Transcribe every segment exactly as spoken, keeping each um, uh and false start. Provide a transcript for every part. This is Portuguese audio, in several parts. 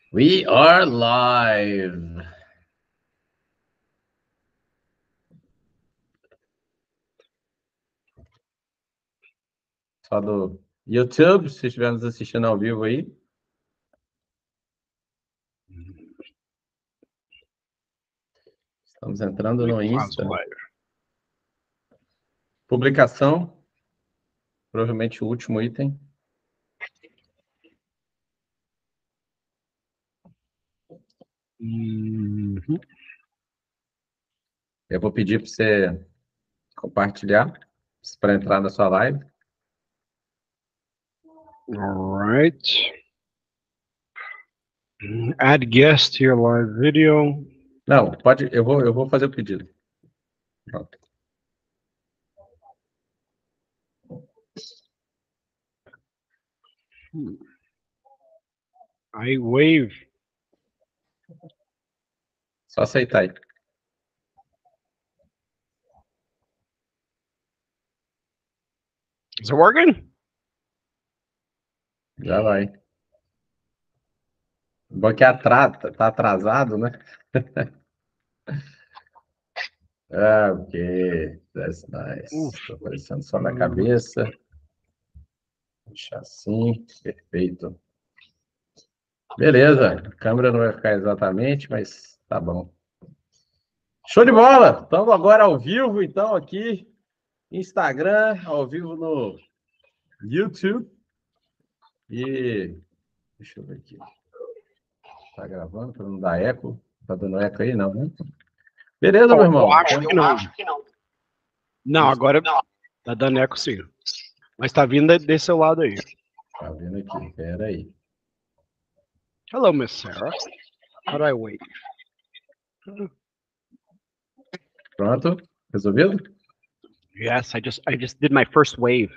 We are live. Só do YouTube, se estivermos assistindo ao vivo aí. Estamos entrando no Insta. Publicação. Provavelmente o último item. Uhum. Eu vou pedir para você compartilhar para entrar na sua live. All right. Add guest to your live video. Não, pode, eu vou, eu vou fazer o pedido. Pronto. Hmm. I wave. Só aceitar aí. Is it working? Já vai. Bom que atrasa, tá atrasado, né? Ah, ok. That's nice. Estou aparecendo só na cabeça. Deixa assim. Perfeito. Beleza. A câmera não vai ficar exatamente, mas tá bom. Show de bola! Estamos agora ao vivo, então, aqui. Instagram, ao vivo no YouTube. E... Deixa eu ver aqui. Tá gravando para não dar eco? Tá dando eco aí, não, né? Beleza, meu irmão? Eu acho que não. Não, agora tá dando eco sim. Mas tá vindo desse seu lado aí. Tá vendo aqui, pera aí. Hello, Miss Sarah. How do I wave? Pronto? Resolvido? Yes, I just I just did my first wave.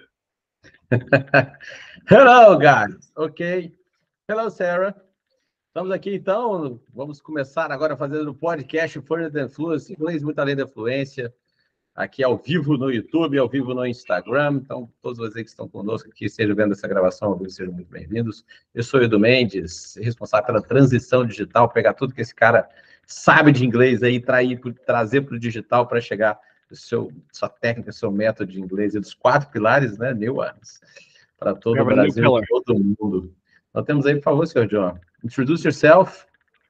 Hello, guys. Ok. Hello, Sarah. Estamos aqui, então. Vamos começar agora fazendo o podcast Further Than Fluency, inglês muito além da fluência. Aqui ao vivo no YouTube, ao vivo no Instagram. Então, todos vocês que estão conosco aqui, estejam vendo essa gravação, sejam muito bem-vindos. Eu sou o Edu Mendes, responsável pela transição digital, pegar tudo que esse cara sabe de inglês aí, trair, trazer para o digital para chegar no seu, sua técnica, seu método de inglês e dos quatro pilares, né, new ones, para todo o Brasil e todo o mundo. Nós temos aí, por favor, senhor John. Introduce yourself.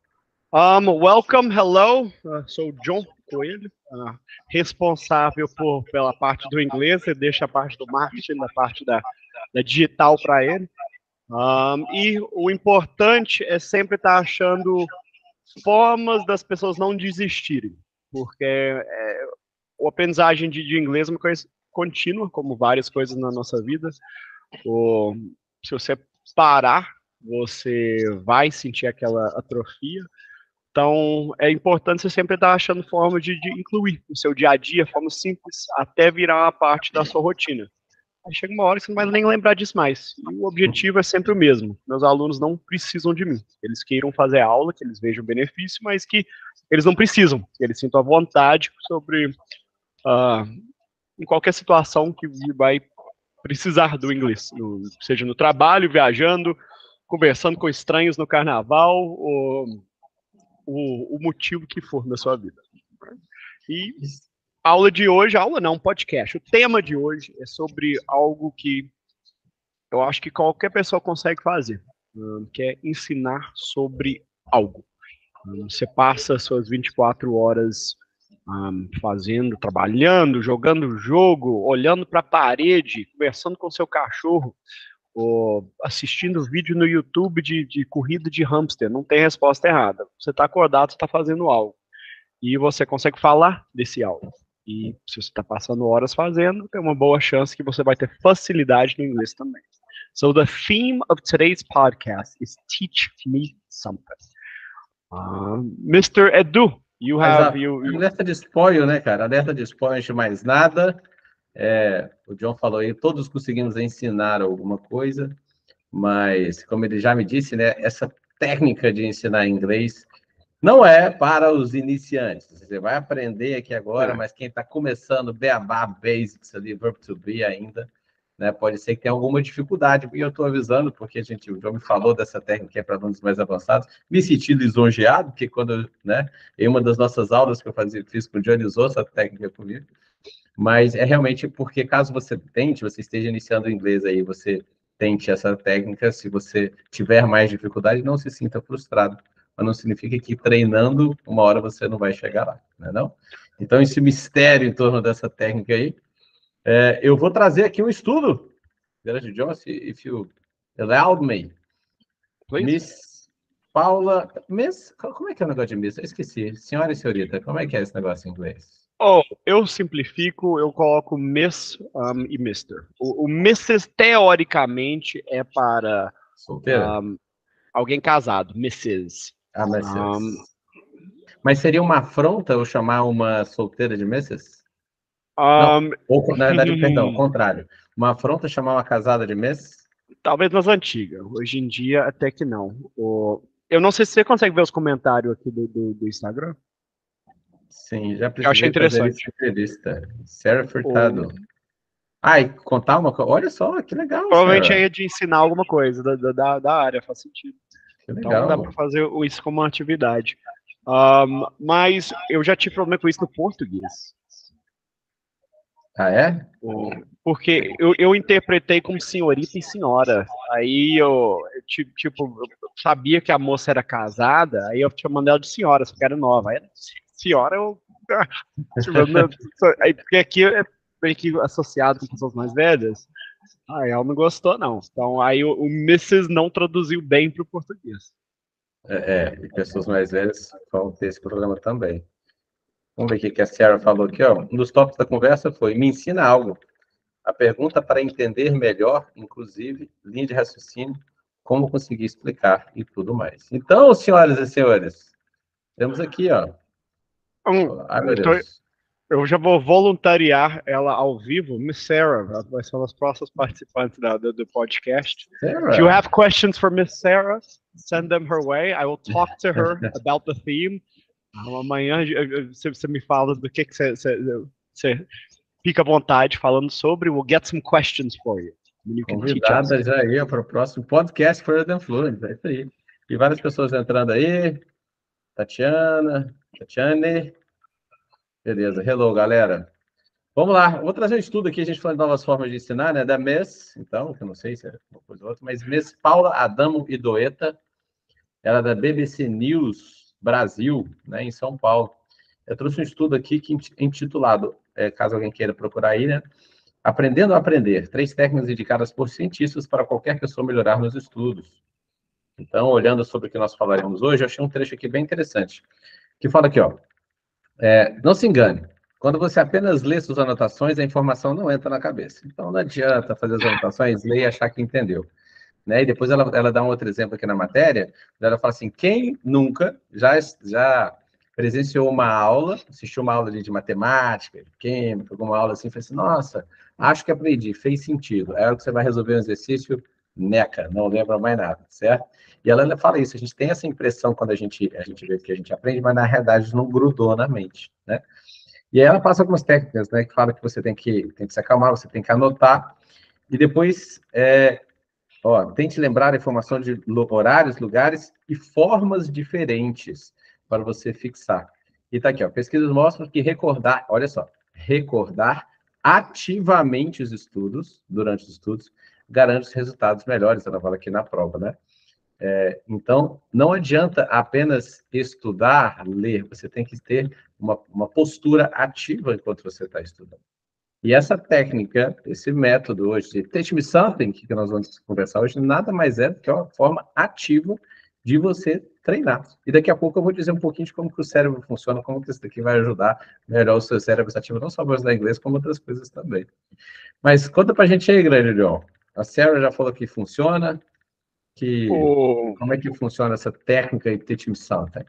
Um, welcome, hello. Uh, sou John Coelho, uh, responsável por, pela parte do inglês, e deixa a parte do marketing, da parte da, da digital para ele. Um, e o importante é sempre estar achando formas das pessoas não desistirem, porque é, a aprendizagem de, de inglês é uma coisa contínua, como várias coisas na nossa vida. O, se você parar, você vai sentir aquela atrofia. Então, é importante você sempre estar achando forma de, de incluir no seu dia a dia, forma simples, até virar uma parte da sua rotina. Aí chega uma hora que você não vai nem lembrar disso mais. E o objetivo é sempre o mesmo. Meus alunos não precisam de mim. Eles queiram fazer aula, que eles vejam o benefício, mas que eles não precisam. Eles sintam a vontade sobre, uh, em qualquer situação que vai precisar do inglês. No, seja no trabalho, viajando, conversando com estranhos no carnaval, ou o, o motivo que for na sua vida. E a aula de hoje, aula não, podcast. O tema de hoje é sobre algo que eu acho que qualquer pessoa consegue fazer, que é ensinar sobre algo. Você passa suas vinte e quatro horas um, fazendo, trabalhando, jogando jogo, olhando para a parede, conversando com seu cachorro, ou assistindo vídeo no YouTube de, de corrida de hamster. Não tem resposta errada. Você está acordado, você está fazendo algo. E você consegue falar desse algo. E se você está passando horas fazendo, tem uma boa chance que você vai ter facilidade no inglês também. So the theme of today's podcast is Teach Me Something. Uh, mister Edu, you have... You, you... Alerta de spoiler, né, cara? Alerta de spoiler, antes de mais nada. É, o John falou aí, todos conseguimos ensinar alguma coisa, mas, como ele já me disse, né, essa técnica de ensinar inglês não é para os iniciantes. Você vai aprender aqui agora, é. Mas quem está começando, beabá, basics ali, verb to be ainda, né? Pode ser que tenha alguma dificuldade, e eu estou avisando, porque a gente já me falou dessa técnica que é para alunos mais avançados, me senti lisonjeado, porque quando, né, em uma das nossas aulas que eu fazia, fiz com o Johnny, usou essa técnica comigo, mas é realmente porque caso você tente, você esteja iniciando o inglês aí, você tente essa técnica, se você tiver mais dificuldade, não se sinta frustrado, mas não significa que treinando, uma hora você não vai chegar lá, não é não? Então, esse mistério em torno dessa técnica aí, é, eu vou trazer aqui um estudo, grande John, if you allowed me. Please. Miss Paula, Miss, como é que é o negócio de Miss? Eu esqueci, senhora e senhorita, como é que é esse negócio em inglês? Oh, eu simplifico, eu coloco Miss um, e mister O, o missus, teoricamente, é para solteira? Um, alguém casado, missus Ah, missus. Um, Mas seria uma afronta eu chamar uma solteira de missus? Um, não, ou, na verdade, perdão, ao contrário. Uma afronta chamar uma casada de miss? Talvez nas antigas. Hoje em dia, até que não. O, eu não sei se você consegue ver os comentários aqui do, do, do Instagram. Sim, já Eu achei precisei fazer essa entrevista. Sarah Furtado. O... Ah, e contar uma coisa. Olha só, que legal, provavelmente Sarah. é de ensinar alguma coisa da, da, da área, faz sentido. Que legal. Então dá para fazer isso como uma atividade. Um, mas eu já tive problema com isso no português. Ah, é? Porque eu, eu interpretei como senhorita e senhora. Aí eu, eu tipo, eu sabia que a moça era casada, aí eu tinha mandado ela de senhora, só que era nova. Aí, senhora, eu. Tipo, aí, porque aqui é meio que associado com pessoas mais velhas. Aí ela não gostou, não. Então aí o, o missus não traduziu bem para o português. É, é, e pessoas mais velhas vão ter esse problema também. Vamos ver o que a Sarah falou aqui, ó. Um dos tópicos da conversa foi: me ensina algo. A pergunta para entender melhor, inclusive, linha de raciocínio, como conseguir explicar e tudo mais. Então, senhoras e senhores, temos aqui, ó. Hum, Ai, meu então, Deus. eu já vou voluntariar ela ao vivo. Miss Sarah vai ser uma das próximas participantes da, do, do podcast. Sarah. If you have questions for Miss Sarah, send them her way. I will talk to her about the theme. Amanhã você me fala do que você, você, você fica à vontade falando sobre. We'll get some questions for you. you Convidada já aí para o próximo podcast Further Than Fluent. É isso aí. E várias pessoas entrando aí. Tatiana, Tatiane. Beleza. Hello, galera. Vamos lá. Vou trazer um estudo aqui, a gente falando de novas formas de ensinar, né? Da Miss, então, que eu não sei se é uma coisa ou outra, mas Miss Paula Adamo Idoeta, ela é da B B C News Brasil, né, em São Paulo. Eu trouxe um estudo aqui que intitulado, é, caso alguém queira procurar aí, né? Aprendendo a Aprender, três técnicas indicadas por cientistas para qualquer pessoa melhorar nos estudos. Então, olhando sobre o que nós falaremos hoje, eu achei um trecho aqui bem interessante, que fala aqui, ó, é, não se engane, quando você apenas lê suas anotações, a informação não entra na cabeça. Então, não adianta fazer as anotações, ler e achar que entendeu. Né? E depois ela, ela dá um outro exemplo aqui na matéria, ela fala assim, quem nunca já, já presenciou uma aula, assistiu uma aula de matemática, de química, alguma aula assim, fala assim, nossa, acho que aprendi, fez sentido. É hora que você vai resolver um exercício, neca, não lembra mais nada, certo? E ela fala isso, a gente tem essa impressão quando a gente, a gente vê que a gente aprende, mas na realidade não grudou na mente, né? E aí ela passa algumas técnicas, né, que fala que você tem que, tem que se acalmar, você tem que anotar, e depois, é, ó, tente lembrar a informação de horários, lugares e formas diferentes para você fixar. E tá aqui, ó, pesquisas mostram que recordar, olha só, recordar ativamente os estudos, durante os estudos, garante os resultados melhores, ela fala aqui na prova, né? É, então, não adianta apenas estudar, ler, você tem que ter uma, uma postura ativa enquanto você está estudando. E essa técnica, esse método hoje de Teach Me Something, que nós vamos conversar hoje, nada mais é do que uma forma ativa de você treinar. E daqui a pouco eu vou dizer um pouquinho de como que o cérebro funciona, como que isso daqui vai ajudar melhor o seu cérebro ativo, não só para estudar inglês, como outras coisas também. Mas conta pra gente aí, grande John. A Sarah já falou que funciona, que... O... como é que funciona essa técnica de Teach Me Something?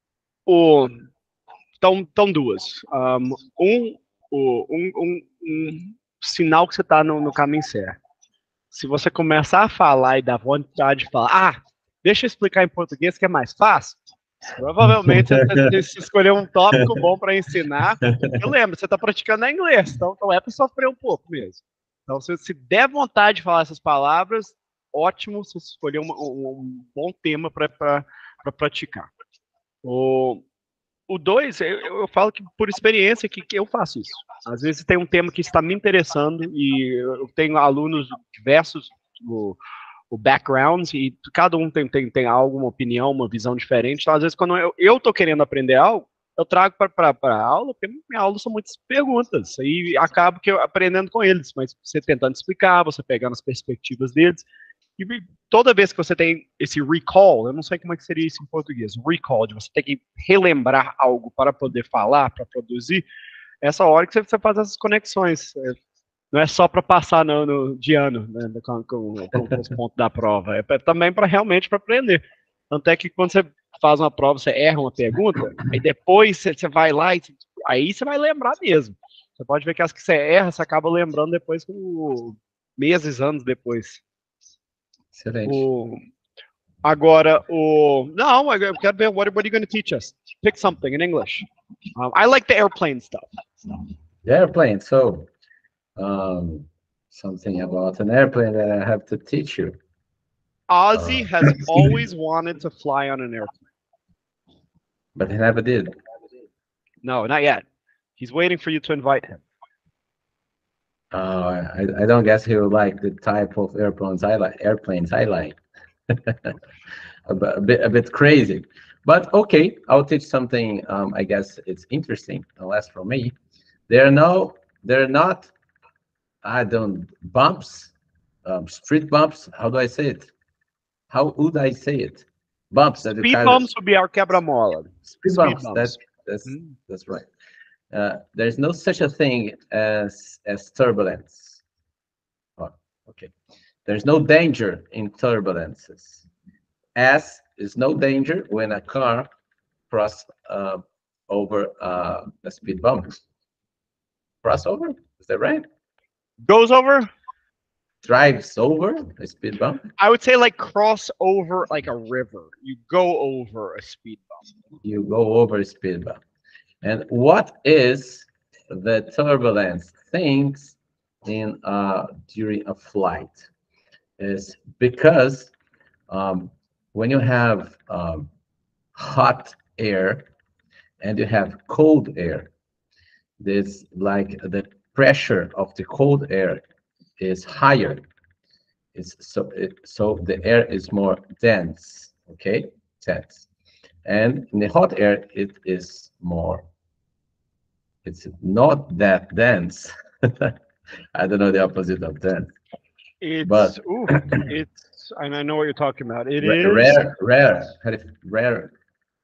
O... Então, então duas. Um, um, um, um, um sinal que você está no, no caminho certo. Se você começar a falar e dar vontade de falar, ah, deixa eu explicar em português que é mais fácil, provavelmente você escolheu um tópico bom para ensinar. Eu lembro, você está praticando em inglês, então, então é para sofrer um pouco mesmo. Então, se você der vontade de falar essas palavras, ótimo, você escolheu uma, um, um bom tema para praticar. O, o dois, eu, eu falo que por experiência que, que eu faço isso. Às vezes tem um tema que está me interessando e eu tenho alunos diversos, o, o backgrounds, e cada um tem, tem, tem alguma opinião, uma visão diferente. Então, às vezes, quando eu, eu tô querendo aprender algo, eu trago para a aula, porque minha aula são muitas perguntas, e acabo que eu aprendendo com eles, mas você tentando explicar, você pegando as perspectivas deles, e toda vez que você tem esse recall, eu não sei como é que seria isso em português, recall, de você ter que relembrar algo para poder falar, para produzir, essa hora que você faz essas conexões. Não é só para passar no, no, de ano, né, com, com, com os pontos da prova, é pra, também para realmente para aprender. Tanto é que quando você faz uma prova, você erra uma pergunta, aí depois você, você vai lá e aí você vai lembrar mesmo. Você pode ver que as que você erra, você acaba lembrando depois, com meses, anos depois. Excelente. O, agora, o não, eu quero ver what, what are you going to teach us? Pick something in English. Um, I like the airplane stuff. The airplane. So, um, something about an airplane that I have to teach you. Ozzy Uh, has always wanted to fly on an airplane. But he never did. No, not yet. He's waiting for you to invite him. Uh, I, I don't guess he would like the type of airplanes I like. Airplanes I like. a, bit, a bit, a bit crazy, but okay. I'll teach something. Um, I guess it's interesting, unless for me, there are no, they're not. I don't bumps, um, street bumps. How do I say it? How would I say it? Bumps that you Speed kind bumps would be our quebra-mola. Speed, Speed bumps. bumps. That's that's Mm. that's right. Uh, there's no such a thing as as turbulence. Oh, okay. There's no danger in turbulences. S is no danger when a car cross uh, over uh, a speed bump. Crossover? Is that right? Goes over? Drives over a speed bump? I would say like cross over like a river. You go over a speed bump. You go over a speed bump. And what is the turbulence things in uh, during a flight? Is because um, when you have um, hot air and you have cold air, this like the pressure of the cold air is higher. It's so it, so the air is more dense, okay, dense, and in the hot air it is more. It's not that dense. I don't know the opposite of dense. It's but ooh, it's and I know what you're talking about. It rare, is rare, rare, rare,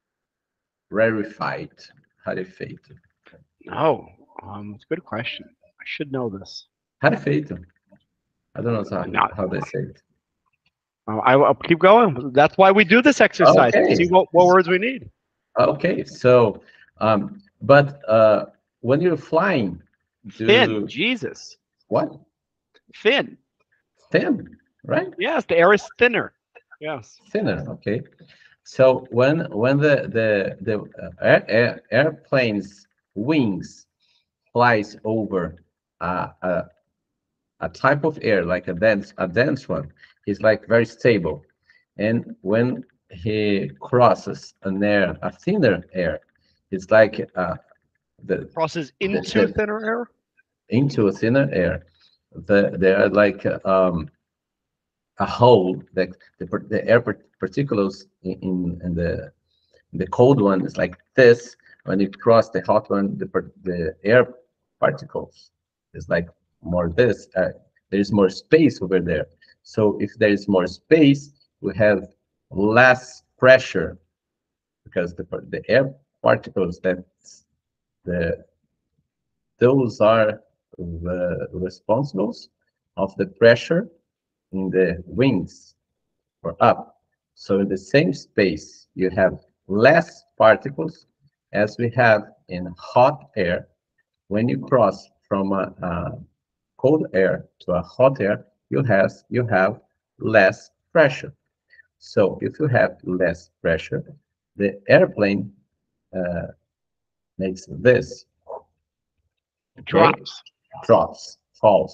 rarefied, rarefeito. no. Um, it's a good question. I should know this. Rarefeito. I don't know how, Not, how they say it. uh, I will keep going. That's why we do this exercise. Okay. To see what, what words we need. Okay, so um, but uh, when you're flying, do Thin. Jesus. what? Thin. Thin, right? Yes, the air is thinner. Yes. Thinner. Okay. So when when the the the uh, air, air, airplane's wings flies over uh, a a type of air like a dense a dense one, he's like very stable, and when he crosses an air a thinner air, it's like uh, the Crosses into the, the, thinner air. into a thinner air. The there are like um, a hole that the, the air particles in, in, in the the cold one is like this. When you cross the hot one, the the air particles is like more this. Uh, there's more space over there. So if there is more space, we have less pressure because the the air particles that the those are the responsibles of the pressure in the wings or up. So in the same space, you have less particles as we have in hot air. When you cross from a, a cold air to a hot air, you have you have less pressure. So if you have less pressure, the airplane uh, makes this. Okay? Drops. Drops, falls.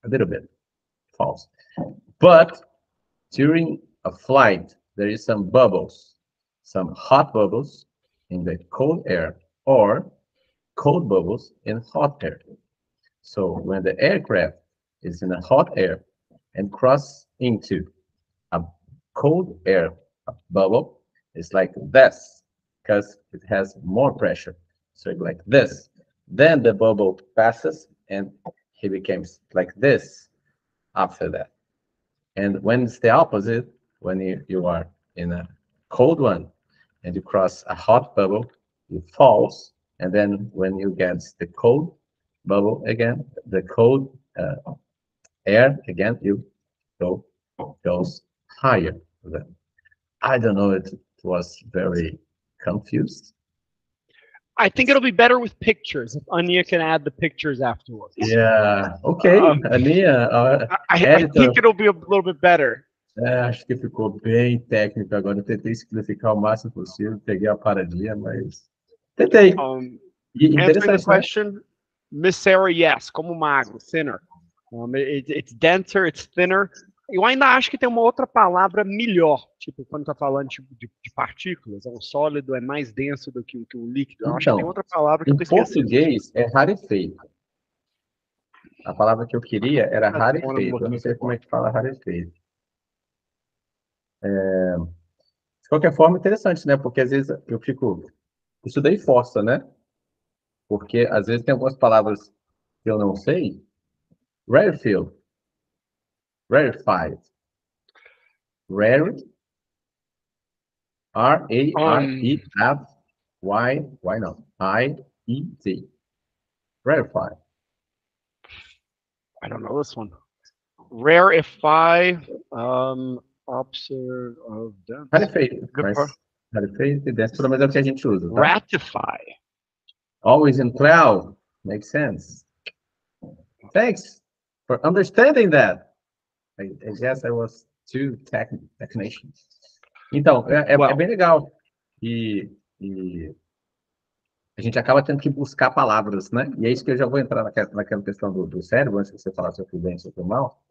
a little bit. False. But during a flight, there is some bubbles, some hot bubbles in the cold air or cold bubbles in hot air. So when the aircraft is in a hot air and cross into a cold air bubble, it's like this because it has more pressure. So it's like this. Then the bubble passes and he becomes like this after that. And when it's the opposite, when you, you are in a cold one and you cross a hot bubble, you falls. And then when you get the cold bubble again, the cold uh, air again, you go goes higher. Then I don't know. It was very confused. I think it'll be better with pictures. If Anya can add the pictures afterwards. Yeah. Okay. Um, Ania, uh, I, I editor. think it'll be a little bit better. É, acho que ficou bem técnico agora. Eu tentei simplificar o máximo possível, peguei a paradinha, mas tentei. Um, E answering the interessante, né? question, Miss Sarah, yes, como magro, thinner. Um, it, it's denser, it's thinner. Eu ainda acho que tem uma outra palavra melhor, tipo, quando tá falando tipo, de, de partículas, é um sólido, é mais denso do que, que um líquido. Eu acho que tem Então, outra palavra que eu em tô esquecendo. português é rarefeito. A palavra que eu queria era That's what I'm rarefeito. Eu não looking sei como for. é que fala rarefeito. É, de qualquer forma, interessante, né? Porque às vezes eu fico. Isso daí força, né? Porque às vezes tem algumas palavras que eu não sei. Rarefield. Rarefied. Rare. R A R E F Y. Why not? I E T. Rarefied. I don't know this one. Rarefy, um, observe of dense. Rarefeito. Good Mas for- rarefeito e denso, pelo menos é o que a gente usa, tá? Ratify. Always in cloud. Makes sense. Thanks for understanding that. I, I guess I was too tech, technician. Então, é, é, Well. é bem legal. E, e a gente acaba tendo que buscar palavras, né? E é isso que eu já vou entrar naquela, naquela questão do, do cérebro, antes de você falar se eu fui bem, se eu fui mal.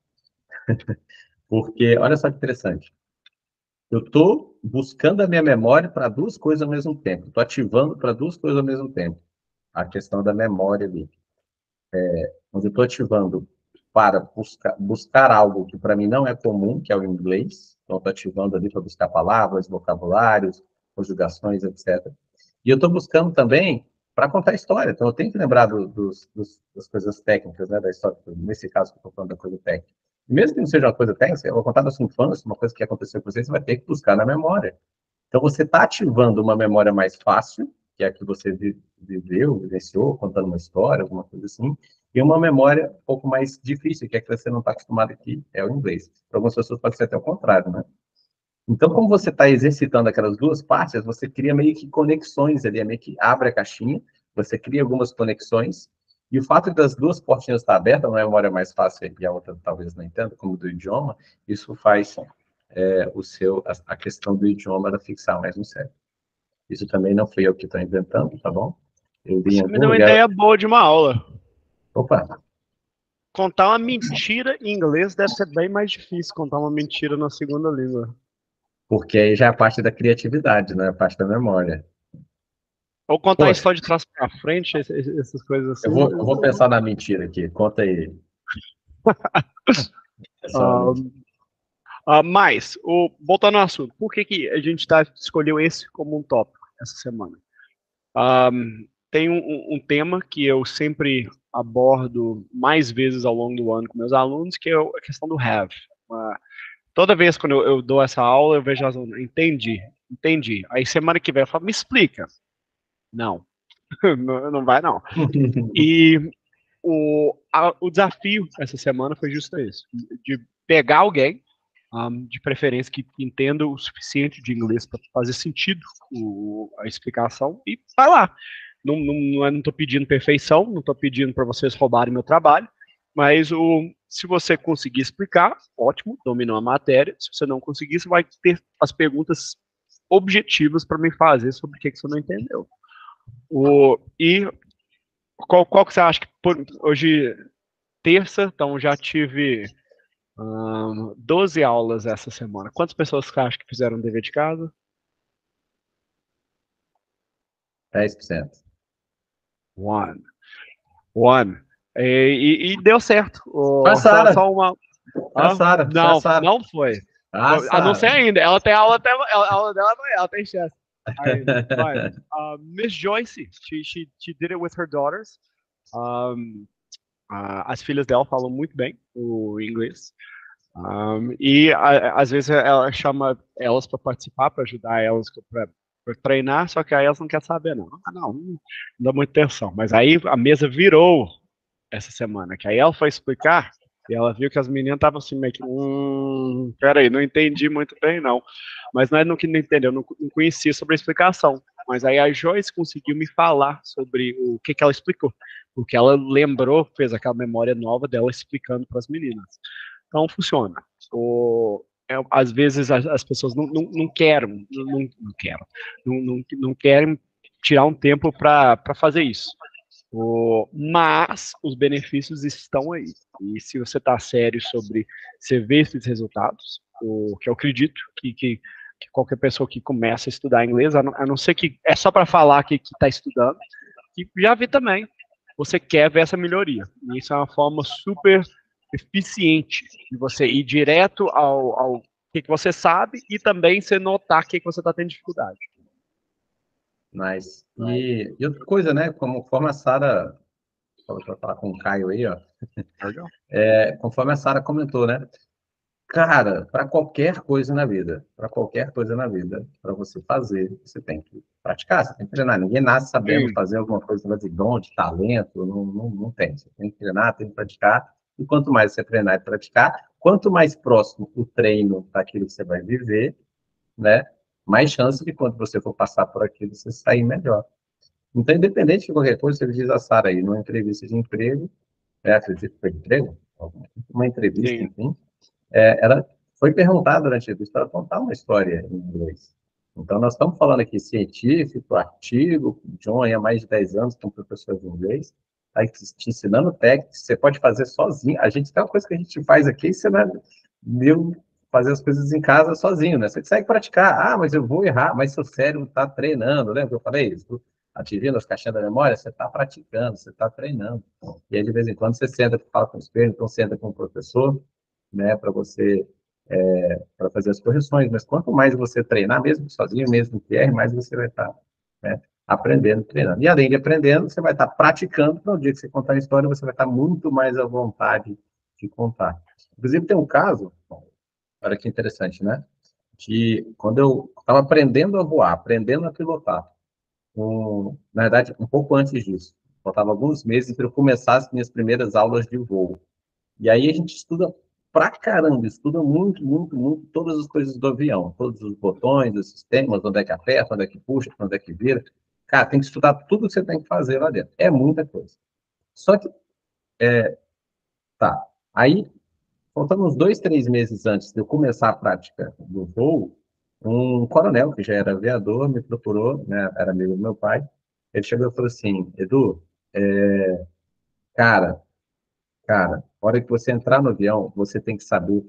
Porque, olha só que interessante. Eu estou buscando a minha memória para duas coisas ao mesmo tempo. Estou ativando para duas coisas ao mesmo tempo. A questão da memória ali. É, onde eu estou ativando para buscar, buscar algo que para mim não é comum, que é o inglês. Então, estou ativando ali para buscar palavras, vocabulários, conjugações, etcétera. E eu estou buscando também para contar história. Então, eu tenho que lembrar do, dos, dos, das coisas técnicas, né, da história. Nesse caso, que eu estou falando da coisa técnica. Mesmo que não seja uma coisa técnica, eu vou contar da sua infância, uma coisa que aconteceu com você, você vai ter que buscar na memória. Então, você está ativando uma memória mais fácil, que é a que você viveu, vivenciou, contando uma história, alguma coisa assim, e uma memória um pouco mais difícil, que é que você não está acostumado aqui, é o inglês. Para algumas pessoas pode ser até o contrário, né? Então, como você está exercitando aquelas duas partes, você cria meio que conexões ali, meio que abre a caixinha, você cria algumas conexões, e o fato das duas portinhas estar abertas, uma memória mais fácil e a outra talvez não entenda, como do idioma, isso faz é, o seu, a, a questão do idioma ela fixar mais no cérebro. Isso também não fui eu que estou inventando, tá bom? Eu vi em Você algum me deu uma lugar... ideia boa de uma aula. Opa! Contar uma mentira em inglês deve ser bem mais difícil contar uma mentira na segunda língua. Porque aí já é a parte da criatividade, né? A parte da memória. Ou contar a Poxa, história de trás pra frente, essas coisas assim. eu vou, eu vou pensar na mentira aqui. Conta aí. Um, uh, mas, o, voltando ao assunto, por que, que a gente tá, escolheu esse como um tópico essa semana? Um, tem um, um tema que eu sempre abordo mais vezes ao longo do ano com meus alunos, que é a questão do have. Uh, toda vez quando eu, eu dou essa aula, eu vejo as alunas, entendi, entendi. Aí semana que vem eu falo, me explica. Não, não, não vai não. E o, a, o desafio essa semana foi justo isso, de pegar alguém, um, de preferência que entenda o suficiente de inglês para fazer sentido o, a explicação, e vai lá. Não, não, não tô pedindo perfeição, não tô pedindo para vocês roubarem meu trabalho, mas o, se você conseguir explicar, ótimo, dominou a matéria. Se você não conseguir, você vai ter as perguntas objetivas para me fazer sobre o que, que você não entendeu. O, e qual, qual que você acha que por, hoje terça, então já tive um, doze aulas essa semana. Quantas pessoas você acha que fizeram o dever de casa? dez por cento. One. One. E, e, e deu certo. A Oh, só, Sara. só uma. A Ah, Sara. A não, Sara. não foi. A Foi- A não ser Sara. ainda. Ela tem aula até. Ela, a aula dela vai, ela tem chance. Ainda. But, uh, Miss Joyce, she, she, she did it with her daughters. Um, uh, as filhas dela falam muito bem o inglês. Um, e a, às vezes ela chama elas para participar, para ajudar elas para treinar, só que aí elas não querem saber, não. Ah, não, não dá muita atenção. Mas aí a mesa virou essa semana, que aí ela foi explicar e ela viu que as meninas estavam assim meio que, hum, peraí, não entendi muito bem, não. Mas não é no que não entendeu, não, não conhecia sobre a explicação. Mas aí a Joyce conseguiu me falar sobre o que, que ela explicou, porque ela lembrou, fez aquela memória nova dela explicando para as meninas. Então funciona. O, é, às vezes as, as pessoas não, não, não querem, não, não, não querem, não, não, não querem tirar um tempo para fazer isso. O, mas os benefícios estão aí. E se você está sério sobre você ver esses resultados, o que eu acredito que, que, que qualquer pessoa que começa a estudar inglês, a não, a não ser que é só para falar que está estudando, que já vi também, você quer ver essa melhoria. E isso é uma forma super eficiente de você ir direto ao, ao que, que você sabe e também você notar o que, que você está tendo dificuldade. Nice. E, e outra coisa, né? Como, conforme a Sara, para falar com o Caio aí, ó. É, conforme a Sara comentou, né? Cara, para qualquer coisa na vida, para qualquer coisa na vida, para você fazer, você tem que praticar, você tem que treinar. Ninguém nasce sabendo Sim. fazer alguma coisa de dom, de talento, não, não, não tem. Você tem que treinar, tem que praticar. E quanto mais você treinar e praticar, quanto mais próximo o treino daquilo que você vai viver, né? Mais chance de quando você for passar por aquilo, você sair melhor. Então, independente de qualquer coisa, ele diz a Sara aí, numa entrevista de emprego, é, acredito que foi de emprego, uma entrevista, Sim. enfim, é, ela foi perguntada durante a entrevista para contar uma história em inglês. Então, nós estamos falando aqui científico, artigo, John há mais de dez anos como professor de inglês, tá te ensinando técnicas, você pode fazer sozinho. A gente tem uma coisa que a gente faz aqui, você não é meu fazer as coisas em casa sozinho, né? Você consegue praticar. Ah, mas eu vou errar, mas seu cérebro está treinando, lembra que eu falei isso? Ativando as caixinhas da memória, você está praticando, você está treinando. E aí, de vez em quando, você senta, fala com o espelho, então senta com o professor, né, para você, é, para fazer as correções. Mas quanto mais você treinar, mesmo sozinho, mesmo que erre, mais você vai estar, né, aprendendo, treinando. E além de aprendendo, você vai estar praticando, para o dia que você contar a história, você vai estar muito mais à vontade de contar. Inclusive, tem um caso, olha que interessante, né? Que quando eu estava aprendendo a voar, aprendendo a pilotar, um, na verdade, um pouco antes disso, faltava alguns meses para eu começar as minhas primeiras aulas de voo. E aí a gente estuda pra caramba, estuda muito, muito, muito todas as coisas do avião, todos os botões, os sistemas, onde é que aperta, onde é que puxa, onde é que vira. Cara, tem que estudar tudo que você tem que fazer lá dentro. É muita coisa. Só que, é, tá, aí faltando uns dois, três meses antes de eu começar a prática do voo, um coronel, que já era aviador, me procurou, né, era amigo do meu pai. Ele chegou e falou assim: Edu, é, cara, cara, na hora que você entrar no avião, você tem que saber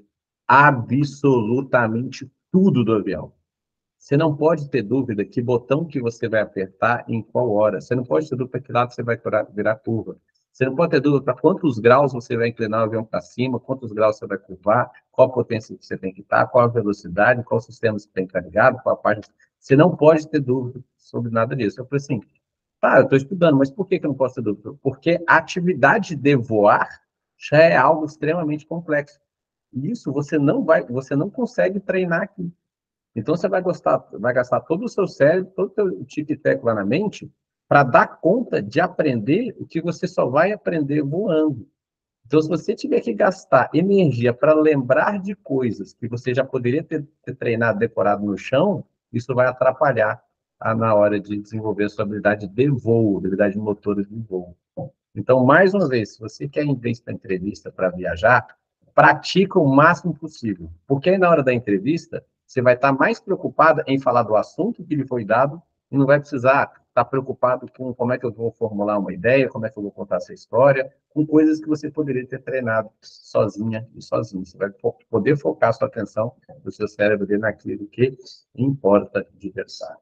absolutamente tudo do avião. Você não pode ter dúvida que botão que você vai apertar em qual hora. Você não pode ter dúvida para que lado você vai virar curva. Você não pode ter dúvida para quantos graus você vai inclinar o avião para cima, quantos graus você vai curvar, qual a potência que você tem que estar, qual a velocidade, qual o sistema que você tem que estar ligado, qual a página. Você não pode ter dúvida sobre nada disso. Eu falei assim, tá, eu estou estudando, mas por que, que eu não posso ter dúvida? Porque a atividade de voar já é algo extremamente complexo. E isso você não vai, você não consegue treinar aqui. Então, você vai, gostar, vai gastar todo o seu cérebro, todo o seu tic-tac lá na mente, para dar conta de aprender o que você só vai aprender voando. Então, se você tiver que gastar energia para lembrar de coisas que você já poderia ter, ter treinado, decorado no chão, isso vai atrapalhar a, na hora de desenvolver a sua habilidade de voo, habilidade motora de voo. Então, mais uma vez, se você quer ir para entrevista para viajar, pratica o máximo possível. Porque aí, na hora da entrevista, você vai estar mais preocupada em falar do assunto que lhe foi dado e não vai precisar está preocupado com como é que eu vou formular uma ideia, como é que eu vou contar essa história, com coisas que você poderia ter treinado sozinha e sozinho. Você vai poder focar a sua atenção do seu cérebro dele naquilo que importa de verdade.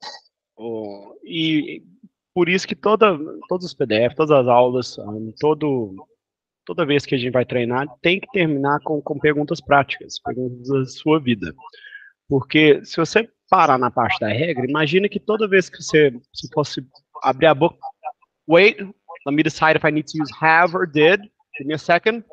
Oh, e por isso que toda, todos os P D F, todas as aulas, um, todo, toda vez que a gente vai treinar, tem que terminar com, com perguntas práticas, perguntas da sua vida. Porque se você parar na parte da regra, imagina que toda vez que você se fosse abrir a boca, wait, let me decide if I need to use have or did. Give me a second.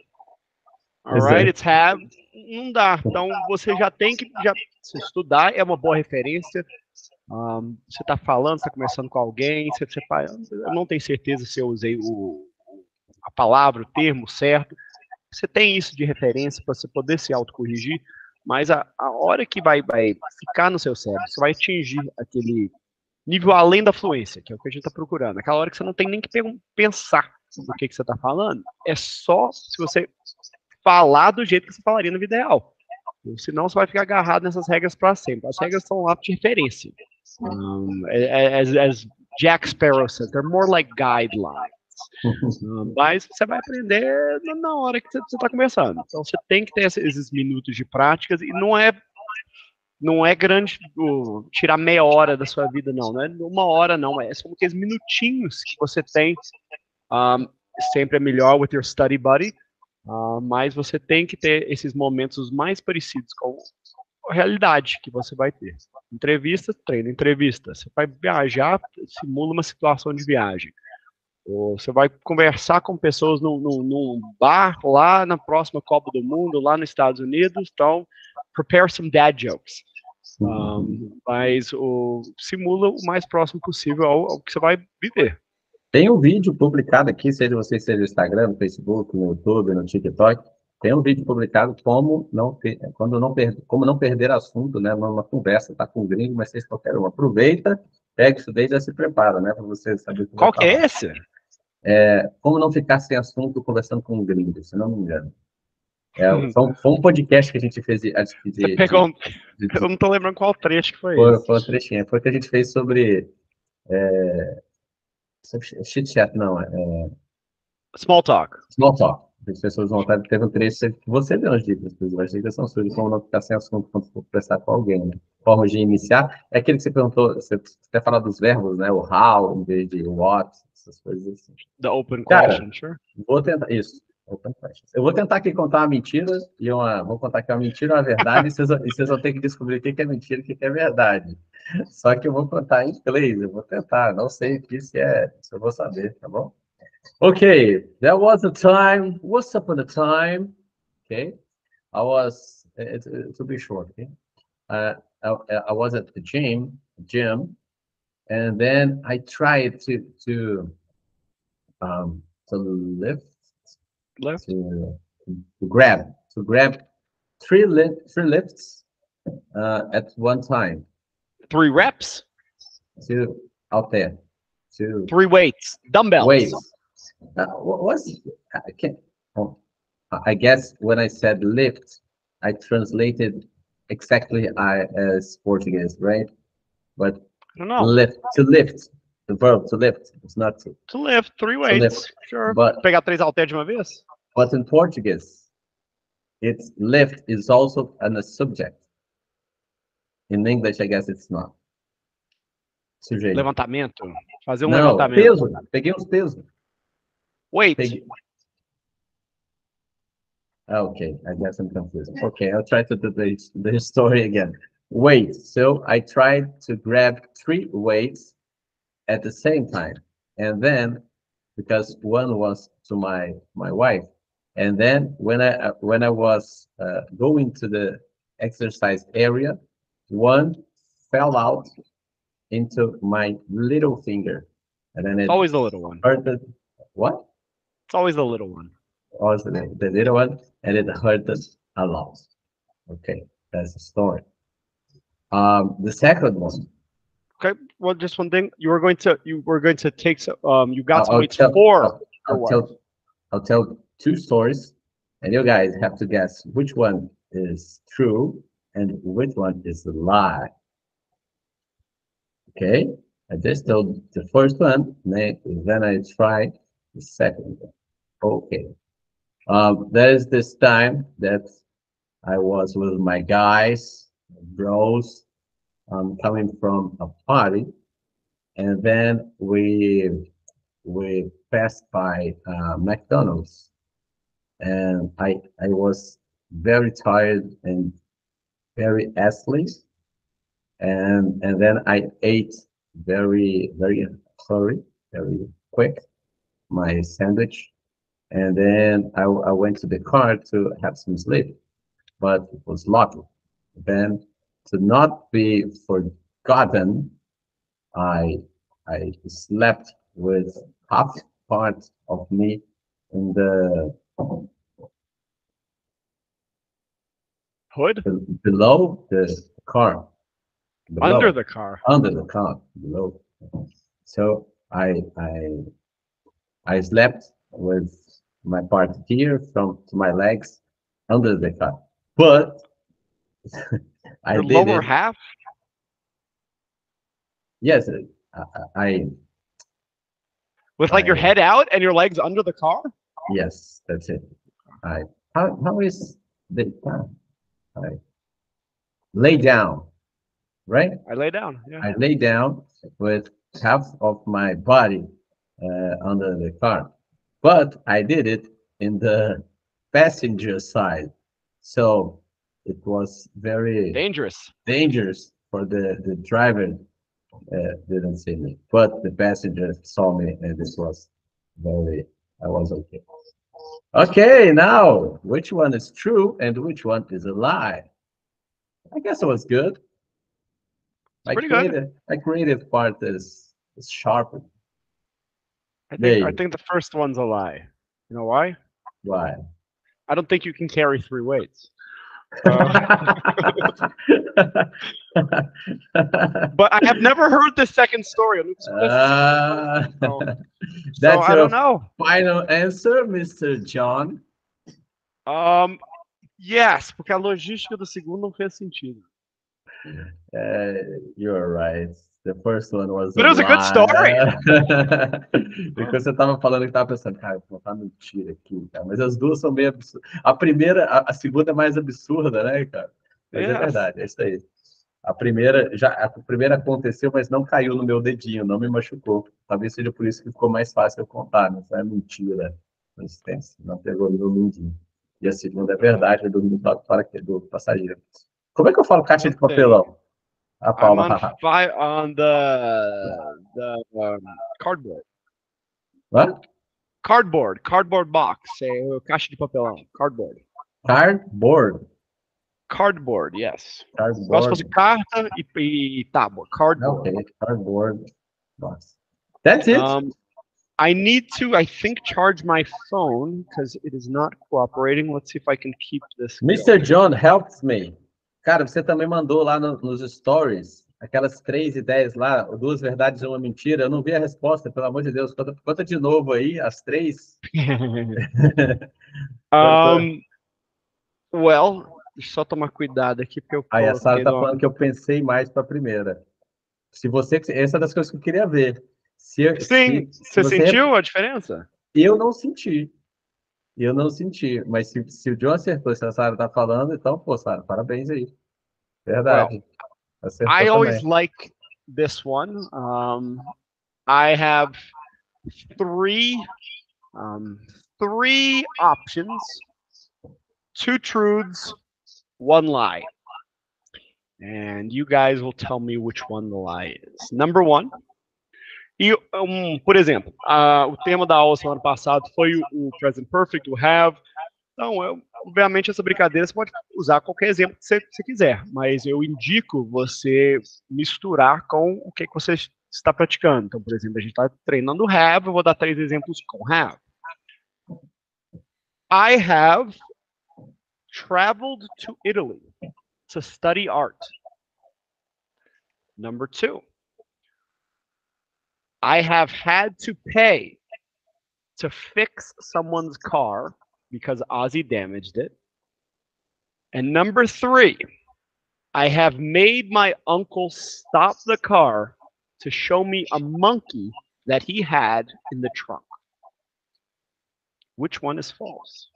Alright, it's have. Não dá. Então você já tem que já, se estudar, é uma boa referência. Um, você está falando, você está conversando com alguém, você, você, eu não tenho certeza se eu usei o, a palavra, o termo certo. Você tem isso de referência para você poder se autocorrigir, mas a, a hora que vai, vai ficar no seu cérebro, você vai atingir aquele nível além da fluência, que é o que a gente está procurando. Aquela hora que você não tem nem que pensar no que, que você está falando, é só se você falar do jeito que você falaria na vida real. Senão você vai ficar agarrado nessas regras para sempre. As regras são lá de referência. Um, as, as Jack Sparrow says, they're more like guidelines. Um, mas você vai aprender na hora que você está conversando. Então você tem que ter esses minutos de práticas e não é não é grande uh, tirar meia hora da sua vida, não. Não é uma hora, não. É só aqueles minutinhos que você tem. Um, sempre é melhor with your study buddy. Uh, mas você tem que ter esses momentos mais parecidos com a realidade que você vai ter. Entrevista, treina entrevista. Você vai viajar, simula uma situação de viagem. Ou você vai conversar com pessoas num, num, num bar lá na próxima Copa do Mundo, lá nos Estados Unidos. Então, prepare some dad jokes. Um, mas o, simula o mais próximo possível ao, ao que você vai viver. Tem um vídeo publicado aqui, seja você seja no Instagram, no Facebook, no YouTube, no TikTok, tem um vídeo publicado como não, ter, quando não, per, como não perder assunto, né, numa conversa, tá com um gringo, mas vocês qualquer um. Aproveita, pega isso daí e já se prepara, né, para você saber o que Qual vai que falar. é esse? É, como não ficar sem assunto conversando com um gringo, se não me engano. É, foi, um, foi um podcast que a gente fez de... de, de, você pegou um... de, de eu não tô lembrando qual trecho que foi, foi esse. Foi um trechinho, foi que a gente fez sobre... É, chit chat, não, é... Small talk. Small talk. As pessoas vão estar teve um trecho que você deu as dicas, inclusive. As dicas são suas de como não ficar sem assunto quando for conversar com alguém. Né? Forma de iniciar. É aquele que você perguntou, você até falou dos verbos, né? O how, em vez de what, essas coisas assim. The open Cara, question, sure. Vou tentar. Isso. Open questions. Eu vou tentar aqui contar uma mentira e uma. Vou contar que é uma mentira e uma verdade, e vocês, e vocês vão ter que descobrir o que é mentira e o que é verdade. Só que eu vou contar em inglês, eu vou tentar. Não sei o que se é, se eu vou saber, tá bom? Okay, there was a time, once upon a time, okay, I was, it, it, to be short, okay, uh, I, I was at the gym, gym, and then I tried to, to, um, to lift, Left. to, to grab, to grab three, lift, three lifts uh, at one time. Three reps? To, out there, to. Three weights, dumbbells. Weights. Uh, what was, I can't, oh, I guess when I said lift, I translated exactly I as Portuguese, right? But I don't know. lift, to lift, the verb to lift, it's not to. To lift, three weights, lift. sure. But, Pegar três halteres de uma vez? but in Portuguese, it's lift is also an, a subject. In English, I guess it's not. Sujeito. Levantamento. Fazer um Não, levantamento. peso. Peguei uns pesos. Weight. Peguei. Okay, I guess I'm confused. Okay, I'll try to do the, the story again. Weight. So I tried to grab three weights at the same time. And then, because one was to my, my wife, and then when I, uh, when I was uh, going to the exercise area, one fell out into my little finger. And then it It's always the little one. hurted. What? It's always the little one. Also the, the little one, and it hurt us a lot. Okay, that's the story. Um, the second one. Okay, well, just one thing. You were going to, you were going to take some, um, you got I'll, some I'll weights tell, for I'll, I'll tell, I'll tell two stories, and you guys have to guess which one is true and which one is a lie. Okay, I just told the first one, then then I try the second one. Okay. Um, there's this time that I was with my guys, bros, um, coming from a party, and then we we passed by uh, McDonald's, and I I was very tired and very athletic, and and then I ate very very sorry very quick my sandwich, and then I, I went to the car to have some sleep, but it was locked. Then to not be forgotten, I I slept with half part of me in the Hood? below the car, Under below the car. under the car, below. So I I I slept with my part here from to my legs under the car, but I Your did lower it. half? Yes, I, I With like your I head out and your legs under the car? yes, that's it. I how how is the time? I lay down, right? I lay down. Yeah. I lay down with half of my body uh, under the car, but I did it in the passenger side, so it was very Dangerous. dangerous for the the driver. Uh, didn't see me, but the passenger saw me, and this was very. I was okay. Okay, now which one is true and which one is a lie? I guess it was good. It's My pretty good. creative, my creative part is is sharpened. I think I They think the first one's a lie. You know why? why? I don't think you can carry three weights. Uh, but I have never heard the second story. Eu nunca escutei essa segunda Ah, história, so, so that's I don't your know. final answer, mister John. Um, yes, porque a logística do segundo não fez sentido. Uh, you're right. The first one was But a it was a good story. Porque você tava falando que tava pensando, cara, vou contar mentira aqui, cara. Mas as duas são meio absurdas. A primeira, a, a segunda é mais absurda, né, cara? Mas é Yes. verdade, é isso aí. A primeira, já, a primeira aconteceu, mas não caiu no meu dedinho, não me machucou. Talvez seja por isso que ficou mais fácil eu contar, mas é mentira. Consistência, não pegou no meu mindinho. E a segunda é verdade, é do, do, do passageiro. Como é que eu falo caixa de Okay. papelão? A I'm Paula, on haha. fi- on the the um, cardboard. What? Cardboard, cardboard box. É caixa de papelão. Cardboard. Cardboard. Cardboard, yes. Igual se Cardboard. fosse carta e, e tábua. Cardboard. Okay, cardboard box. That's it? Um, I need to, I think, charge my phone because it is not cooperating. Let's see if I can keep this mister going. John helps me. Cara, você também mandou lá no, nos stories aquelas três ideias lá, duas verdades e uma mentira. Eu não vi a resposta, pelo amor de Deus. Conta, conta de novo aí, as três. um, well, deixa eu só tomar cuidado aqui, porque eu Aí a Sara coloquei tá no... falando que eu pensei mais para a primeira. Se você, essa é das coisas que eu queria ver. Se, Sim, se, se você você sentiu a diferença? Eu não senti. Eu não senti. Mas se, se o John acertou, se a Sara tá falando, então, pô, Sara, parabéns aí. Well, Verdade. Acertou I always também. like this one. Um, I have three um, three options, two truths, one lie. And you guys will tell me which one the lie is. Number one. E, um, por exemplo, uh, o tema da aula semana passada foi o, o present perfect, o have. Então, eu, obviamente, essa brincadeira você pode usar qualquer exemplo que você, que você quiser, mas eu indico você misturar com o que, que você está praticando. Então, por exemplo, a gente está treinando have, eu vou dar três exemplos com have. I have traveled to Italy to study art. Number two. I have had to pay to fix someone's car because Ozzy damaged it. And number three, I have made my uncle stop the car to show me a monkey that he had in the trunk. Which one is false?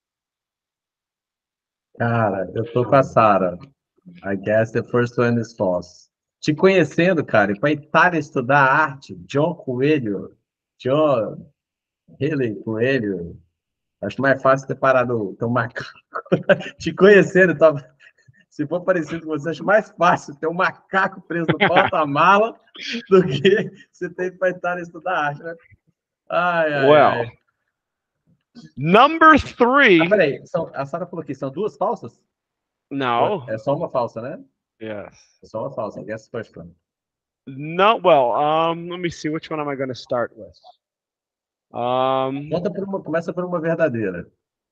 Cara, eu tô com a Sarah. I guess the first one is false. Te conhecendo, cara, e para Itália estudar arte, John Coelho, John Haley Coelho, acho mais fácil ter parado ter um macaco. Te conhecendo, tá? Se for parecido com você, acho mais fácil ter um macaco preso no porta-mala do que você ter para Itália estudar arte, né? Ai, ai, Well, ai. Number three. Ah, peraí, são, a Sarah falou que são duas falsas? No. É só uma falsa, né? Yes. É só uma falsa. I guess the first one. No. Well, um, let me see. Which one am I going to start with? Um, Conta por uma, começa por uma verdadeira.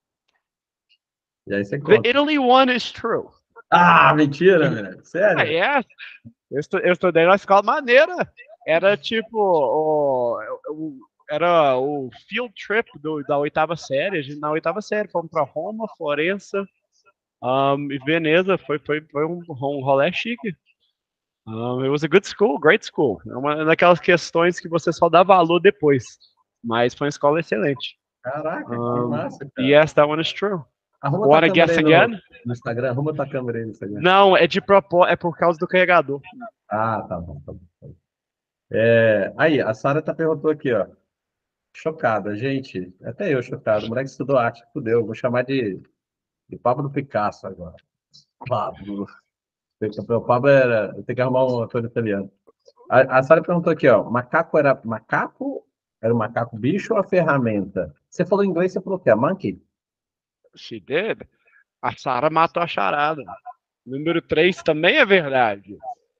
E aí você the conta. Italy one is true. Ah, mentira, velho. Sério? Ah, yes. Eu, estu eu estudei na escola maneira. Era tipo o, o, era o field trip do, da oitava série. A gente, na oitava série fomos para Roma, Florença, um, e Veneza. Foi, foi, foi um, um rolê chique. Um, it was a good school, great school. É uma daquelas questões que você só dá valor depois. Mas foi uma escola excelente. Caraca, que Um, massa, cara. yes, that one is true. Arruma Wanna tua guess câmera aí again? no, no Instagram. Arruma tua câmera aí no Instagram. Não, é de propósito, é por causa do carregador. Ah, tá bom, tá bom. Tá bom. É, aí, a Sara tá perguntou aqui, ó. Chocada, gente. Até eu chocado. O moleque estudou arte, fudeu. Vou chamar de, de Pablo Picasso agora. Pablo. O Pablo era. Eu tenho que arrumar um ator italiano. A, a Sara perguntou aqui, ó. Macaco era macaco? Era o macaco bicho ou a ferramenta? Você falou em inglês, você falou o quê? A monkey? She did. A Sarah matou a charada. Número três também é verdade.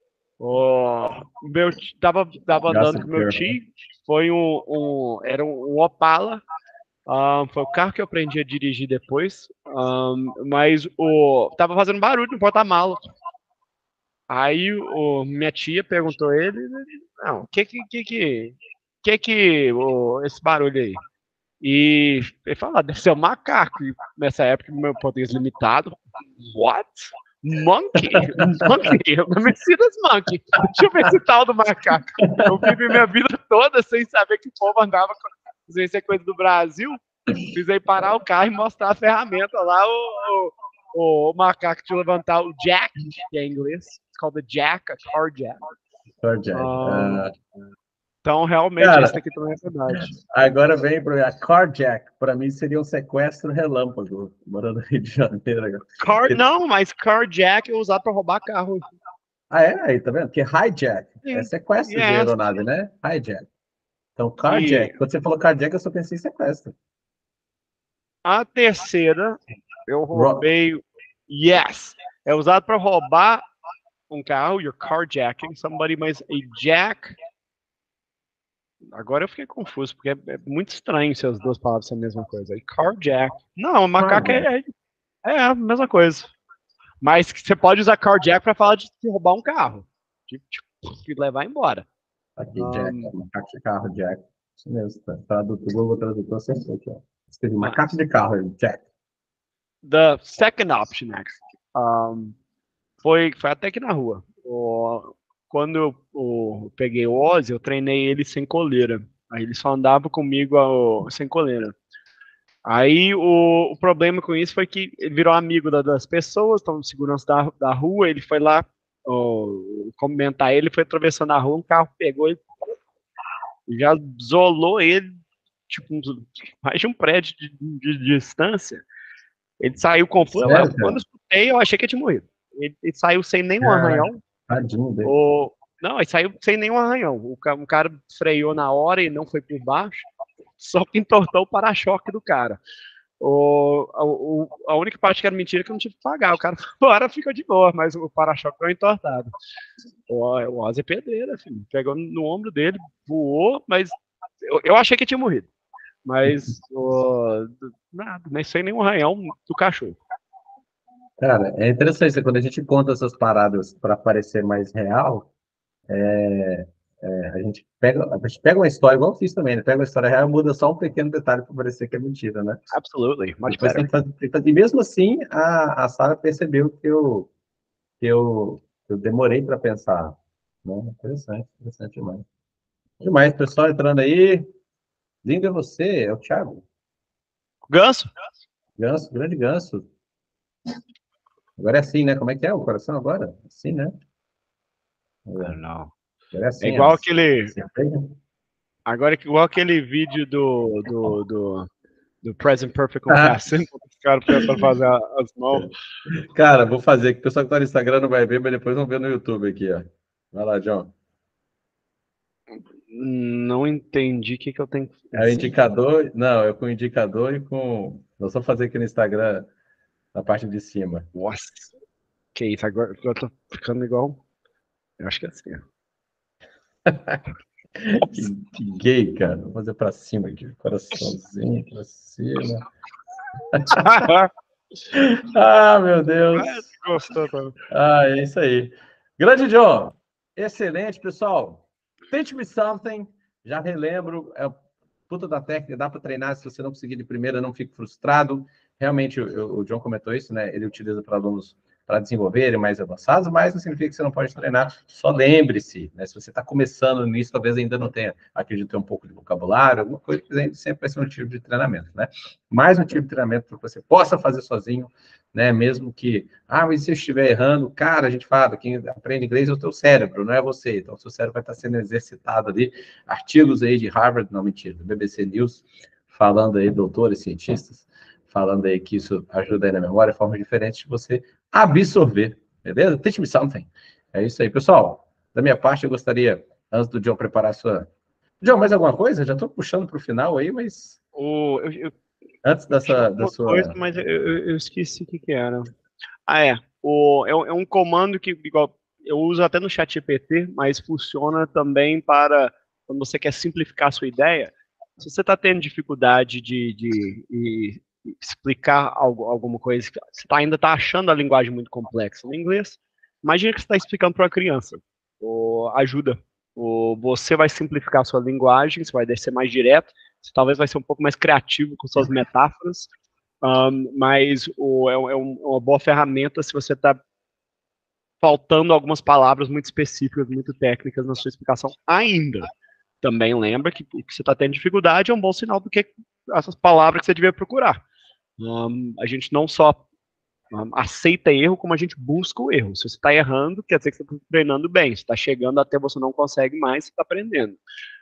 O meu tava, tava andando com meu tio, foi um, um era um Opala, um, foi o carro que eu aprendi a dirigir depois, um, mas o tava fazendo barulho no porta-malas. Aí o, minha tia perguntou a ele, não, o que que que que que, que o, esse barulho aí? E ele falou, ah, deve ser um macaco. E nessa época, meu português limitado. What? Monkey? Monkey? Messias monkey. Deixa eu ver esse tal do macaco. Eu vivi minha vida toda sem saber que o povo andava com isso é coisa do Brasil. Precisei parar o carro e mostrar a ferramenta lá, o, o, o macaco de levantar o jack, que é em inglês. It's called the jack, a car jack. Car jack. Um, Uh... Então, realmente, Cara, esse aqui também é verdade. Agora vem para a carjack. Para mim seria um sequestro relâmpago, morando no Rio de Janeiro. Car, não, mas carjack é usado para roubar carro. Ah, é? Aí, tá vendo? Porque hijack Sim. é sequestro Yes. de aeronave, né? Hijack. Então, carjack. E... Quando você falou carjack, eu só pensei em sequestro. A terceira, eu roubei... Ro yes. É usado para roubar um carro, you're carjacking somebody, mas a jack... Agora eu fiquei confuso, porque é, é muito estranho se as duas palavras são a mesma coisa. E carjack. Não, macaco é, é a mesma coisa. Mas você pode usar carjack para falar de roubar um carro. De, de levar embora. Aqui, jack. Um, macaco de carro, jack. Isso mesmo. Tradutor, Google Tradutor, sempre aqui, ó. Escrevi macaco de carro, jack. The second option, next. Um, foi, foi até aqui na rua. O, quando eu, eu peguei o Ozzy, eu treinei ele sem coleira. Aí ele só andava comigo ó, sem coleira. Aí o, o problema com isso foi que ele virou amigo da, das pessoas, estão de segurança da, da rua, ele foi lá ó, comentar ele, foi atravessando a rua, um carro pegou ele, já isolou ele, tipo, mais de um prédio de, de, de distância. Ele saiu confuso. Sério, quando eu escutei, eu achei que ele tinha morrido. Ele, ele saiu sem nenhum ah, arranhão. Tadinho dele. O, não, ele saiu sem nenhum arranhão. O, um cara freou na hora e não foi por baixo. Só que entortou o para-choque do cara. O, o, a única parte que era mentira é que eu não tive que pagar. O cara fora ficou de boa, mas o para-choque foi entortado. O, o Ozzy é pedreira, filho. Pegou no ombro dele, voou, mas eu, eu achei que tinha morrido. Mas o, nada, nem sei nenhum arranhão do cachorro. Cara, é interessante, quando a gente conta essas paradas para parecer mais real, é, é, a, gente pega, a gente pega uma história, igual eu fiz também, né? Pega uma história real e muda só um pequeno detalhe para parecer que é mentira, né? Absolutely, much Depois better. tem que fazer, e mesmo assim, a, a Sarah percebeu que eu, que eu, eu demorei para pensar Não, interessante, interessante demais. Demais, pessoal entrando aí. Lindo é você, é o Thiago. Ganso? Ganso, grande ganso. Agora é assim, né? Como é que é o coração agora? Assim, né? Ah, não. Agora é É assim, igual as- aquele. assim, assim. Agora é igual aquele vídeo do. do, do, do Present Perfect com Ah, Past Simple, que os caras tentando fazer a- as mãos. cara, vou fazer, que o pessoal que tá no Instagram não vai ver, mas depois vão ver no YouTube aqui, ó. Vai lá, John. Não entendi o que, que eu tenho que É o fazer. indicador, não, é com o indicador e com. Nós vamos fazer aqui no Instagram, na parte de cima. Nossa, que isso, agora eu tô ficando igual. Eu acho que é assim. Que, que gay, cara. Vou fazer pra cima aqui, coraçãozinho pra cima. Ah, meu Ah, Deus. gostou também. Ah, é isso aí. Grande John. Excelente, pessoal. Teach me something. Já relembro, é puta da técnica, dá para treinar. Se você não conseguir de primeira, não fique frustrado. Realmente, o, o John comentou isso, né? Ele utiliza para alunos para desenvolverem mais avançados, mas não significa que você não pode treinar. Só lembre-se, né? Se você está começando nisso, talvez ainda não tenha, acredito, ter um pouco de vocabulário, alguma coisa, que sempre vai ser um tipo de treinamento, né? Mais um tipo de treinamento para que você possa fazer sozinho, né? Mesmo que, ah, mas se eu estiver errando, cara, a gente fala, quem aprende inglês é o teu cérebro, não é você. Então, o seu cérebro vai estar sendo exercitado ali. Artigos aí de Harvard, não, mentira, do B B C News, falando aí, doutores, cientistas, falando aí que isso ajuda aí na memória, formas diferentes de você absorver, beleza? Teach me something. É isso aí, pessoal. Da minha parte, eu gostaria, antes do John preparar a sua... John, mais alguma coisa? Já estou puxando para o final aí, mas O, eu, eu, antes eu tinha dessa, da alguma coisa, sua... mas eu, eu, eu esqueci o que, que era. Ah, é. O, é, um- é um comando que, igual, eu uso até no chat G P T, mas funciona também para quando você quer simplificar a sua ideia. Se você está tendo dificuldade de, de, de explicar algo, alguma coisa, você tá, ainda está achando a linguagem muito complexa no inglês, imagina que você está explicando para uma criança. O, ajuda. O, você vai simplificar a sua linguagem, você vai descer mais direto, você talvez vai ser um pouco mais criativo com suas metáforas, um, mas o, é, um, é uma boa ferramenta se você está faltando algumas palavras muito específicas, muito técnicas na sua explicação ainda. Também lembra que, que você está tendo dificuldade é um bom sinal do que essas palavras que você devia procurar. Um, a gente não só um, aceita erro, como a gente busca o erro. Se você está errando, quer dizer que você está treinando bem. Se está chegando até você não consegue mais, você está aprendendo.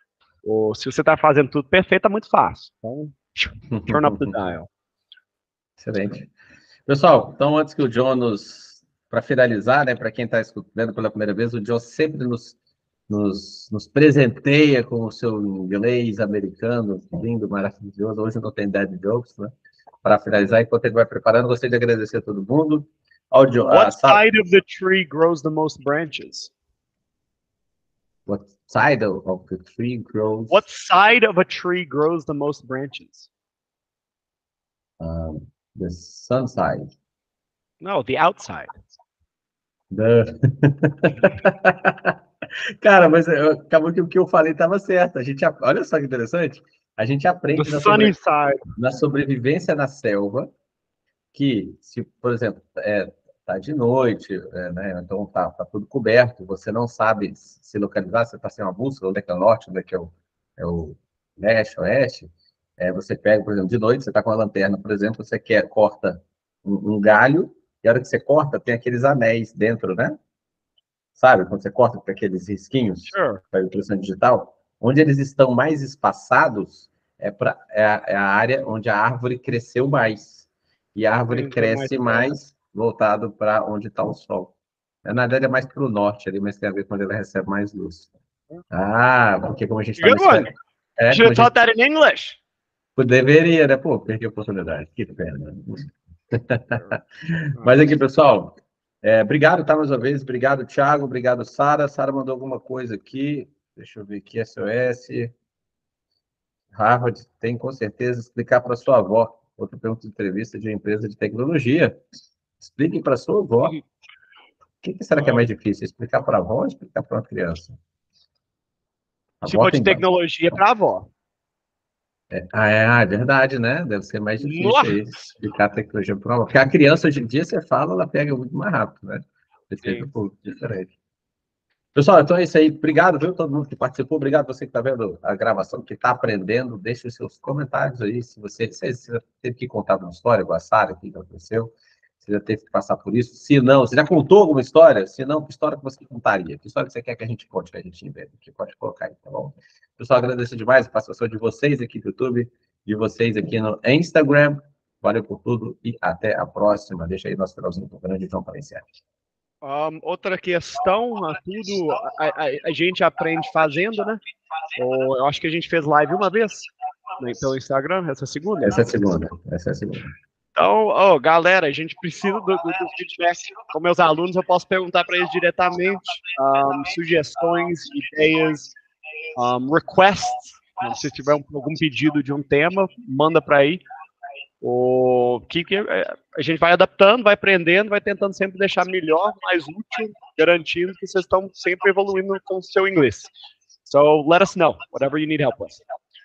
Ou se você está fazendo tudo perfeito, é muito fácil. Então, turn up the dial. Excelente. Pessoal, então antes que o John nos... Para finalizar, né, para quem está escutando pela primeira vez, o John sempre nos, nos, nos presenteia com o seu inglês americano, lindo, maravilhoso. Hoje não tem dad jokes, né? Para finalizar, enquanto ele vai preparando, gostaria de agradecer a todo mundo. Ao John, What a Sara, side of the tree grows the most branches? what side of, of the tree grows What side of a tree grows the most branches? um, the sun side? No, the outside. The... Cara, mas eu, acabou que o que eu falei estava certo. A gente, olha só que interessante. A gente The aprende na, sunny sobre, side. na sobrevivência na selva que, se, por exemplo, é, tá de noite, é, né, então tá, tá tudo coberto, você não sabe se localizar, você está sem uma bússola, onde é que é o norte, onde é que é o, é o leste, oeste, é, você pega, por exemplo, de noite, você está com a lanterna, por exemplo, você quer, corta um, um galho, e a hora que você corta, tem aqueles anéis dentro, né? Sabe, quando você corta com aqueles risquinhos Sure. para impressão digital, onde eles estão mais espaçados é, pra, é, a, é a área onde a árvore cresceu mais. E a árvore Então, mais cresce perto. mais voltado para onde está o sol. É, na verdade, é mais para o norte ali, mas tem a ver com onde ela recebe mais luz. Ah, porque como a gente está no Good one. esfera... É, Should como have a gente taught that in English. deveria, né? Pô, perdi a oportunidade. Que pena. Mas aqui, pessoal, é, obrigado, tá, mais uma vez. Obrigado, Thiago. Obrigado, Sara. Sara mandou alguma coisa aqui. Deixa eu ver aqui, S O S. Harvard tem, com certeza, explicar para sua avó. Outra pergunta de entrevista de uma empresa de tecnologia. Explique para sua avó. O que, que será que é mais difícil? Explicar para a avó ou explicar para uma criança? A Se avó for de tem... tecnologia, para avó. É, ah, é, é verdade, né? Deve ser mais difícil Nossa. aí explicar a tecnologia para uma avó. Porque a criança, hoje em dia, você fala, ela pega muito mais rápido, né? Você fez um Sim. pouco diferente. Pessoal, então é isso aí. Obrigado, viu, todo mundo que participou. Obrigado você que está vendo a gravação, que está aprendendo. Deixe os seus comentários aí. Se você, se você teve que contar uma história com a Sara, o que aconteceu, você já teve que passar por isso. Se não, você já contou alguma história? Se não, que história que você contaria? Que história que você quer que a gente conte, que a gente invente? Que pode colocar aí, tá bom? Pessoal, agradeço demais a participação de vocês aqui no YouTube, de vocês aqui no Instagram. Valeu por tudo e até a próxima. Deixa aí nosso finalzinho do grande João para encerrar. Um, outra questão, a tudo a, a, a gente aprende fazendo, né? Ou, eu acho que a gente fez live uma vez, né, pelo Instagram, essa segunda. Essa é a segunda. Essa é a segunda. Então, oh, galera, a gente precisa do, do, do feedback. Com meus alunos, eu posso perguntar para eles diretamente um, sugestões, ideias, um, requests. Um, se tiver um, algum pedido de um tema, manda para aí. O que, que a gente vai adaptando, vai aprendendo, vai tentando sempre deixar melhor, mais útil, garantindo que vocês estão sempre evoluindo com o seu inglês. So let us know whatever you need help with.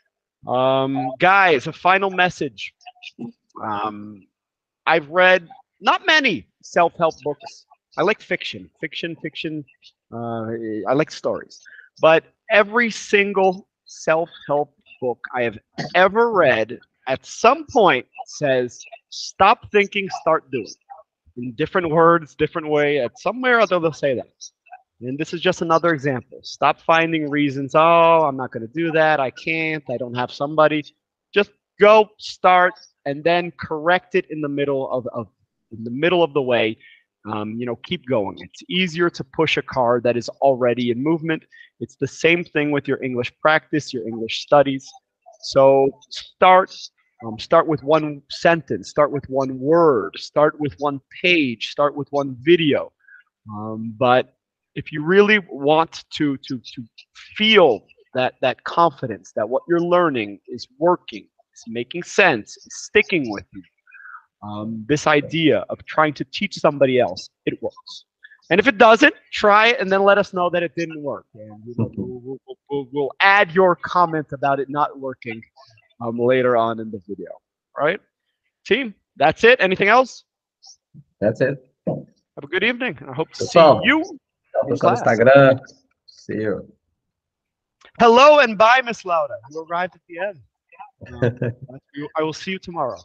Um, guys, a final message. Um, I've read not many self-help books. I like fiction, fiction, fiction. Uh, I like stories, but every single self-help book I have ever read at some point says, stop thinking, start doing. In different words, different way, at somewhere or other they'll say that. And this is just another example. Stop finding reasons, oh, I'm not gonna do that, I can't, I don't have somebody. Just go, start, and then correct it in the middle of, of in the middle of the way. Um, you know, keep going. It's easier to push a car that is already in movement. It's the same thing with your English practice, your English studies. So start Um, start with one sentence, start with one word, start with one page, start with one video. Um, but if you really want to, to, to feel that, that confidence that what you're learning is working, is making sense, is sticking with you, um, this idea of trying to teach somebody else, it works. And if it doesn't, try it and then let us know that it didn't work. And we'll, we'll, we'll, we'll add your comment about it not working Um, later on in the video. All right, team, that's it. Anything else? That's it. Have a good evening. I hope to Pessoal, see you in pessoal do class. Instagram. See you. Hello and bye, Miss Laura. You arrived at the end. Um, I will see you tomorrow.